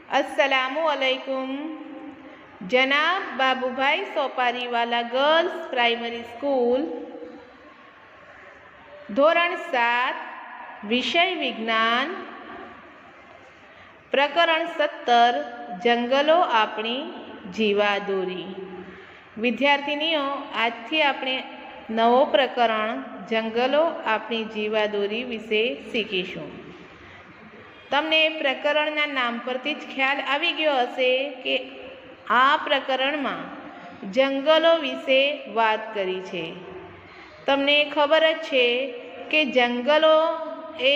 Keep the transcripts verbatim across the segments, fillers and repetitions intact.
अस्सलामु अलैकुम। जनाब Babubhai Sopariwala girls primary school, धोरण सात, विषय विज्ञान, प्रकरण सत्तर, जंगलो आपणी जीवादोरी। विद्यार्थिनीओ, આજથી આપણે નવો પ્રકરણ જંગલો આપણી જીવાદોરી વિશે શીખીશું। તમને પ્રકરણના નામ પરથી જ ખ્યાલ આવી ગયો હશે કે આ પ્રકરણમાં જંગલો વિશે વાત કરી છે। તમને ખબર જ છે કે જંગલો એ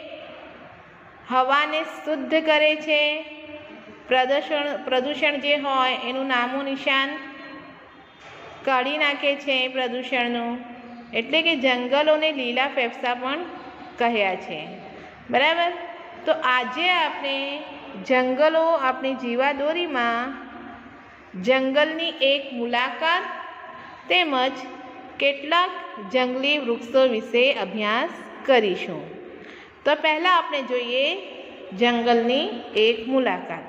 હવાને શુદ્ધ કરે છે, પ્રદૂષણ પ્રદૂષણ જે હોય એનું નામો નિશાન કાઢી નાખે છે પ્રદૂષણનું, એટલે કે જંગલોને લીલા ફેફસા પણ કહ્યા છે, બરાબર। તો આજે આપણે જંગલો આપણી જીવાદોરીમાં જંગલની એક મુલાકાત તેમજ કેટલાક જંગલી વૃક્ષો વિશે અભ્યાસ કરીશું। તો પહેલાં આપણે જોઈએ જંગલની એક મુલાકાત।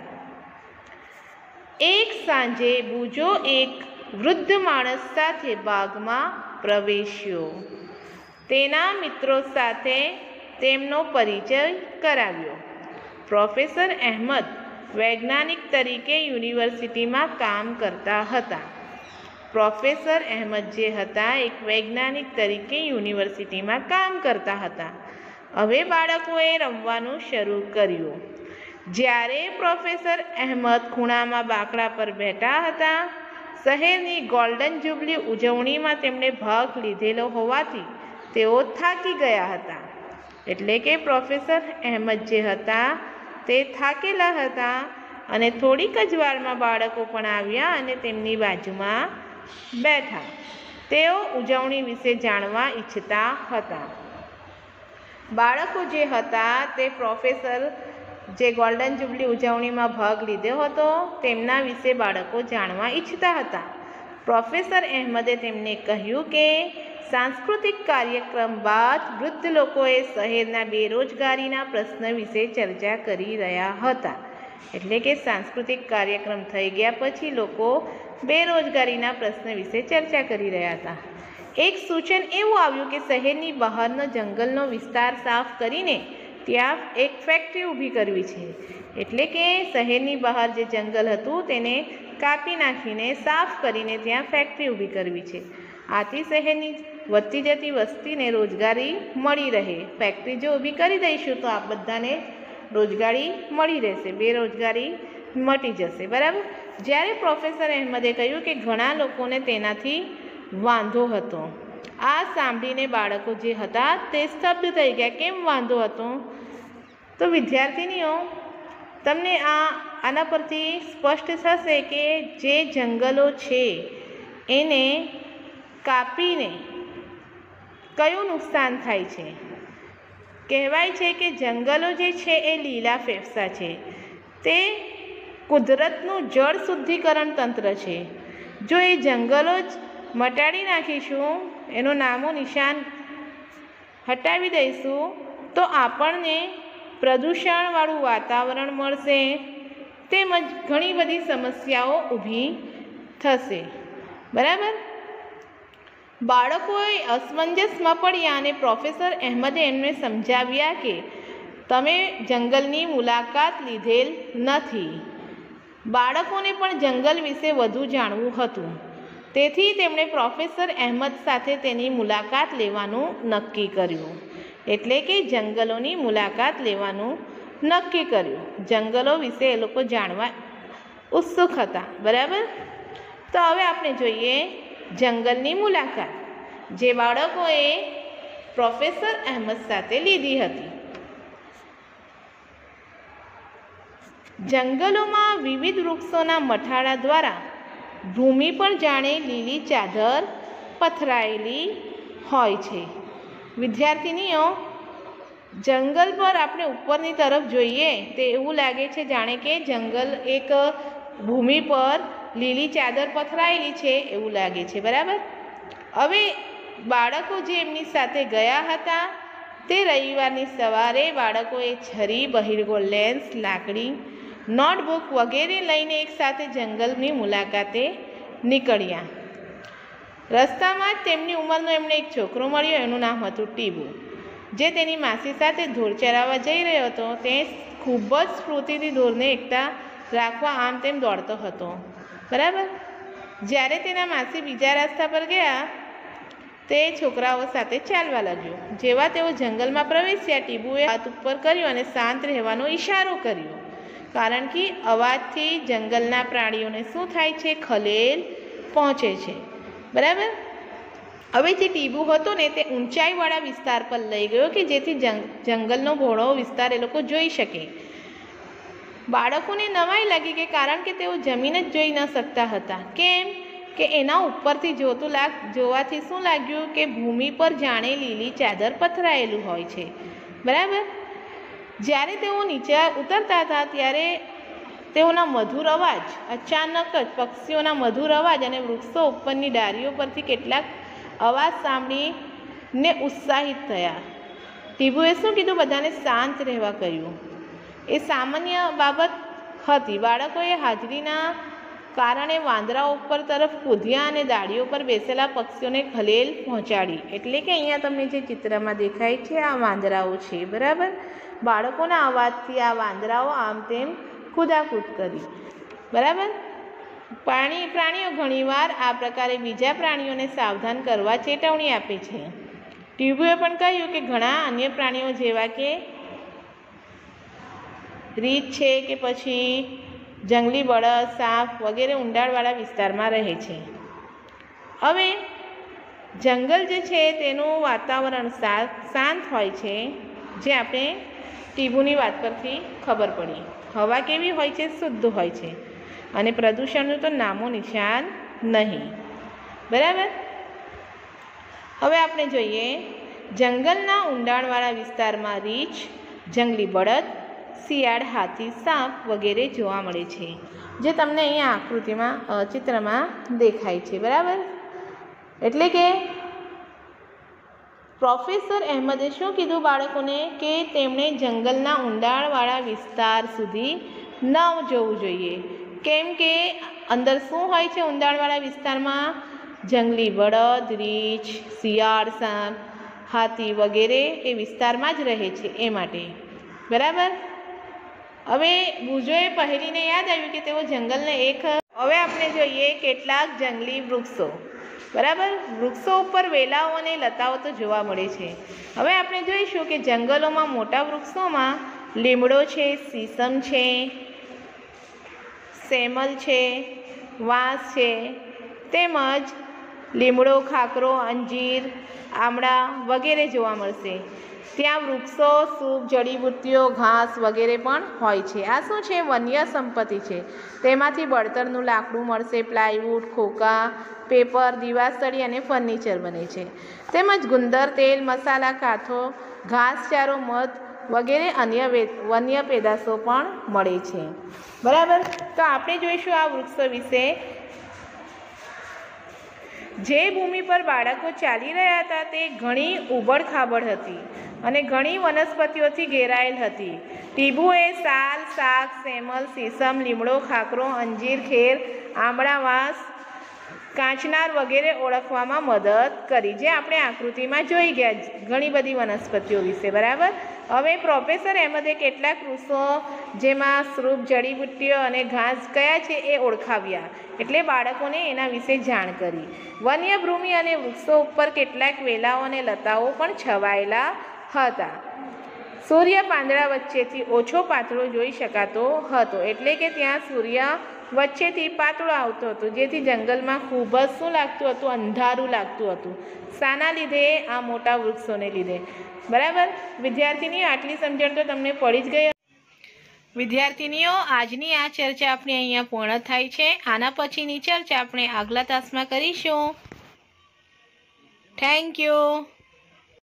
એક સાંજે બુજો એક વૃદ્ધ માણસ સાથે બાગમાં પ્રવેશ્યો। તેના મિત્રો સાથે તેમનો પરિચય કરાવ્યો। પ્રોફેસર અહેમદ વૈજ્ઞાનિક તરીકે યુનિવર્સિટીમાં કામ કરતા હતા। પ્રોફેસર અહેમદ જે હતા એક વૈજ્ઞાનિક તરીકે યુનિવર્સિટીમાં કામ કરતા હતા। હવે બાળકોએ રમવાનું શરૂ કર્યું। જ્યારે પ્રોફેસર અહેમદ ખૂણામાં બાકડા પર બેઠા હતા, શહેરની ગોલ્ડન જ્યુબલી ઉજવણીમાં તેમણે ભાગ લીધેલો હોવાથી તેઓ થાકી ગયા હતા। એટલે કે પ્રોફેસર અહેમદ જે હતા તે થાકેલા હતા અને થોડીક જ વારમાં બાળકો પણ આવ્યા અને તેમની બાજુમાં બેઠા। તેઓ ઉજવણી વિશે જાણવા ઈચ્છતા હતા। બાળકો જે હતા તે પ્રોફેસર જે ગોલ્ડન જ્યુબલી ઉજવણીમાં ભાગ લીધો હતો તેમના વિશે બાળકો જાણવા ઈચ્છતા હતા। પ્રોફેસર અહેમદે તેમને કહ્યું કે સાંસ્કૃતિક કાર્યક્રમ બાદ વૃદ્ધ લોકોએ શહેરના બેરોજગારીના પ્રશ્ન વિશે ચર્ચા કરી રહ્યા હતા। એટલે કે સાંસ્કૃતિક કાર્યક્રમ થઈ ગયા પછી લોકો બેરોજગારીના પ્રશ્ન વિશે ચર્ચા કરી રહ્યા હતા। એક સૂચન એવું આવ્યું કે શહેરની બહારનો જંગલનો વિસ્તાર સાફ કરીને ત્યાં એક ફેક્ટરી ઊભી કરવી છે। એટલે કે શહેરની બહાર જે જંગલ હતું તેને કાપી નાખીને સાફ કરીને ત્યાં ફેક્ટરી ઊભી કરવી છે। આથી શહેરની વધતી જતી વસ્તીને રોજગારી મળી રહે। ફેક્ટરી જો ઊભી કરી દઈશું તો આ બધાને રોજગારી મળી રહેશે, બેરોજગારી મટી જશે, બરાબર। જ્યારે પ્રોફેસર અહેમદે કહ્યું કે ઘણા લોકોને તેનાથી વાંધો હતો। આ સાંભળીને બાળકો જે હતા તે સ્તબ્ધ થઈ ગયા। કેમ વાંધો હતો? તો વિદ્યાર્થીનીઓ, તમને આ આના પરથી સ્પષ્ટ થશે કે જે જંગલો છે એને કાપીને કયું નુકસાન થાય છે? કહેવાય છે કે જંગલો જે છે એ લીલા ફેફસા છે, તે કુદરતનું જળ શુદ્ધિકરણ તંત્ર છે। જો એ જંગલો જ મટાડી નાખીશું, એનું નામો નિશાન હટાવી દઈશું તો આપણને પ્રદૂષણવાળું વાતાવરણ મળશે તેમજ ઘણી બધી સમસ્યાઓ ઊભી થશે, બરાબર। બાળકોએ અસમંજસમાં પડ્યા અને પ્રોફેસર અહેમદે એમને સમજાવ્યા કે તમે જંગલની મુલાકાત લીધેલ નથી। બાળકોને પણ જંગલ વિશે વધુ જાણવું હતું, તેથી તેમણે પ્રોફેસર અહેમદ સાથે તેની મુલાકાત લેવાનું નક્કી કર્યું। એટલે કે જંગલોની મુલાકાત લેવાનું નક્કી કર્યું। જંગલો વિશે એ લોકો જાણવા ઉત્સુક હતા, બરાબર। તો હવે આપણે જોઈએ જંગલની મુલાકાત જે બાળકોએ પ્રોફેસર અહેમદ સાથે લીધી હતી। જંગલોમાં વિવિધ વૃક્ષોના મઠાળા દ્વારા ભૂમિ પર જાણે લીલી ચાદર પથરાયેલી હોય છે। વિદ્યાર્થીનીઓ, જંગલ પર આપણે ઉપરની તરફ જોઈએ તો એવું લાગે છે જાણે કે જંગલ એક ભૂમિ પર લીલી ચાદર પથરાયેલી છે એવું લાગે છે, બરાબર। હવે બાળકો જે એમની સાથે ગયા હતા તે રવિવારની સવારે બાળકોએ છરી, બહિરગો લેન્સ, લાકડી નોટબુક વગેરે લઈને એકસાથે જંગલની મુલાકાતે નીકળ્યા. રસ્તામાં જ તેમની ઉંમરનો એમને એક છોકરો મળ્યો. એનું નામ હતું ટીબુ, જે તેની માસી સાથે ઢોર ચરાવવા જઈ રહ્યો હતો. તે ખૂબ જ સ્ફૂર્તિથી ઢોરને એકતા રાખવા આમ તેમ દોડતો હતો. બરાબર. જ્યારે તેના માસી બીજા રસ્તા પર ગયા, તે છોકરાઓ સાથે ચાલવા લાગ્યો. જેવા તેઓ જંગલમાં પ્રવેશ્યા, ટીબુએ હાથ ઉપર કર્યો અને શાંત રહેવાનો ઈશારો કર્યો, કારણ કે અવાજથી જંગલના પ્રાણીઓને શું થાય છે? ખલેલ પહોંચે છે. બરાબર. હવે જે ટીબુ હતો ને તે ઊંચાઈવાળા વિસ્તાર પર લઈ ગયો કે જેથી જંગલનો ભોળો વિસ્તાર એ લોકો જોઈ શકે. બાળકોને નવાઈ લાગી કે કારણ કે તેઓ જમીન જ જોઈ ન શકતા હતા. કેમ કે એના ઉપરથી જોતું લાગ જોવાથી શું લાગ્યું કે ભૂમિ પર જાણે લીલી ચાદર પથરાયેલું હોય છે. બરાબર. જ્યારે તેઓ નીચે ઉતરતા હતા ત્યારે તેઓના મધુર અવાજ, અચાનક જ પક્ષીઓના મધુર અવાજ અને વૃક્ષો ઉપરની ડાળીઓ પરથી કેટલાક અવાજ સાંભળીને ઉત્સાહિત થયા. ટીબુએ શું કીધું? બધાને શાંત રહેવા કહ્યું. એ સામાન્ય બાબત હતી. બાળકોએ હાજરીના કારણે વાંદરાઓ ઉપર તરફ કૂદ્યા અને ડાળીઓ પર બેસેલા પક્ષીઓને ખલેલ પહોંચાડી. એટલે કે અહીંયા તમને જે ચિત્રમાં દેખાય છે આ વાંદરાઓ છે. બરાબર. બાળકોના અવાજથી આ વાંદરાઓ આમ તેમ કૂદાકૂદ કરી. બરાબર. પ્રાણી પ્રાણીઓ ઘણીવાર આ પ્રકારે બીજા પ્રાણીઓને સાવધાન કરવા ચેતવણી આપે છે. ટીબુએ પણ કહ્યું કે ઘણા અન્ય પ્રાણીઓ જેવા કે રીંછ છે કે પછી જંગલી બળદ, સાપ વગેરે ઊંડાણવાળા વિસ્તારમાં રહે છે. હવે જંગલ જે છે તેનું વાતાવરણ શાંત હોય છે, જે આપણે ટીબુની વાત પરથી ખબર પડી. હવા કેવી હોય છે? શુદ્ધ હોય છે અને પ્રદૂષણનું તો નામો નિશાન નહીં. બરાબર. હવે આપણે જોઈએ જંગલના ઊંડાણવાળા વિસ્તારમાં રીંછ, જંગલી બળદ, શિયાળ, હાથી, સાપ વગેરે જોવા મળે છે, જે તમને અહીંયા આકૃતિમાં ચિત્રમાં દેખાય છે. બરાબર. એટલે કે પ્રોફેસર અહેમદે શું કીધું બાળકોને કે તેમણે જંગલના ઊંડાણવાળા વિસ્તાર સુધી ન જવું જોઈએ. કેમ કે અંદર શું હોય છે? ઊંડાણવાળા વિસ્તારમાં જંગલી બળદ, રીંછ, શિયાળ, સાપ, હાથી વગેરે એ વિસ્તારમાં જ રહે છે. એ માટે. બરાબર. હવે બુજોએ પહેરીને યાદ આવ્યું કે તેઓ જંગલને એક. હવે આપણે જોઈએ કેટલાક જંગલી વૃક્ષો. બરાબર. વૃક્ષો ઉપર વેલાઓ અને લતાઓ તો જોવા મળે છે. હવે આપણે જોઈશું કે જંગલોમાં મોટા વૃક્ષોમાં લીમડો છે, સીસમ છે, સેમલ છે, વાંસ છે, તેમજ લીમડો, ખાખરો, અંજીર, આમળા વગેરે જોવા મળશે. ત્યાં વૃક્ષો, સૂપ, જડીબુટ્ટીઓ, ઘાસ વગેરે પણ હોય છે. આ શું છે? વન્ય સંપત્તિ છે. તેમાંથી બળતરનું લાકડું મળશે, પ્લાયવુડ, ખોખા, પેપર, દીવાસળી અને ફર્નિચર બને છે. તેમજ ગુંદર, તેલ, મસાલા, કાથો, ઘાસચારો, મધ વગેરે અન્ય વન્ય પેદાશો પણ મળે છે. બરાબર. તો આપણે જોઈશું આ વૃક્ષો વિશે. જે ભૂમિ પર બાળકો ચાલી રહ્યા હતા તે ઘણી ઉબડ-ખાબડ હતી અને ઘણી વનસ્પતિઓથી ઘેરાયેલ હતી. ટીબુએ સાલ, શાક, સેમલ, સીસમ, લીમડો, ખાખરો, અંજીર, ખેર, આંબળા, વાંસ, કાચનાર વગેરે ઓળખવામાં મદદ કરી, જે આપણે આકૃતિમાં જોઈ ગયા ઘણી બધી વનસ્પતિઓ વિશે. બરાબર. હવે પ્રોફેસર અહેમદે કેટલાક વૃક્ષો જેમાં સૃપ, જડીબુટ્ટીઓ અને ઘાસ કયા છે એ ઓળખાવ્યા, એટલે બાળકોને એના વિશે જાણ કરી. વન્યભૂમિ અને વૃક્ષો ઉપર કેટલાક વેલાઓ અને લતાઓ પણ છવાયેલા હતા. સૂર્ય પાંદડા વચ્ચેથી ઓછો પાતળો જોઈ શકાતો હતો, એટલે કે ત્યાં સૂર્ય વચ્ચેથી પાતળો આવતો હતો, જેથી જંગલમાં ખૂબ જ શું લાગતું હતું? અંધારું લાગતું હતું. શાના લીધે? આ મોટા વૃક્ષોને લીધે. બરાબર. વિદ્યાર્થીનીઓ, આટલી સમજણ તો તમને પડી જ ગઈ. વિદ્યાર્થીનીઓ, આજની આ ચર્ચા આપણી અહીંયા પૂર્ણ થાય છે. આના પછીની ચર્ચા આપણે આગલા તાસમાં કરીશું. Thank you.